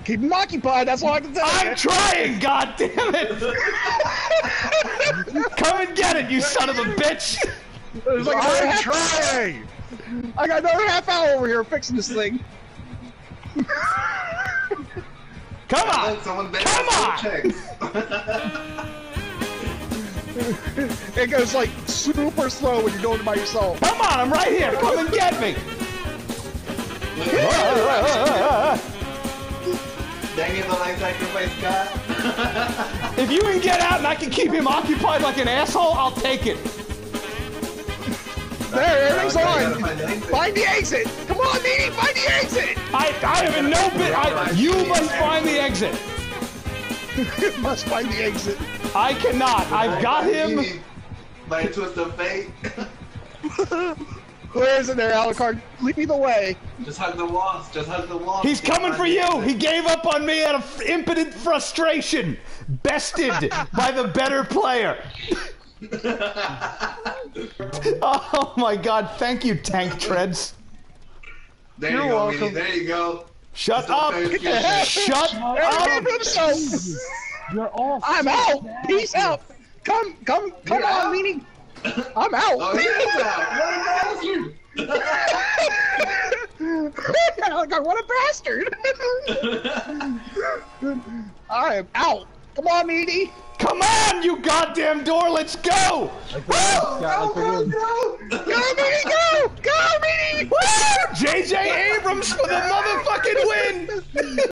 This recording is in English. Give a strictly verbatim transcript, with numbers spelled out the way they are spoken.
Keep him occupied, that's all I can tell you. I'm trying, god damn it! Come and get it, you son of a bitch! There's like I'm trying! I got another half hour over here fixing this thing. Come on! Someone Come on! It goes like super slow when you're doing it by yourself. Come on, I'm right here! Come and get me! Dang it, the life sacrifice God. If you can get out and I can keep him occupied like an asshole, I'll take it. There, everything's Okay, on. find the exit. Find the exit. Come on, Meanie, find the exit. I, I have no bit. I, you must find the exit. Must find the exit. I cannot. I've got him. By a twist of fate. Where is it there, Alucard? Lead me the way. Just hug the walls. Just hug the walls. He's coming for you. He gave up on me out of impotent frustration. Bested by the better player. Oh my god, thank you, Tank Treads. There You're you go, welcome. Meanie. There you go. Shut Just up! don't finish. Shut up! You're all I'm out. Peace out. Come, come, come You're on, out? Meanie. I'm out. Oh, he is out. What a bastard. Alucard, what a bastard. I am out. Come on, Meanie. Come on, you goddamn door! Let's go! Go, go, go. Go, Meanie, go. Go, Meanie. Woo! J J Abrams for the motherfucking win!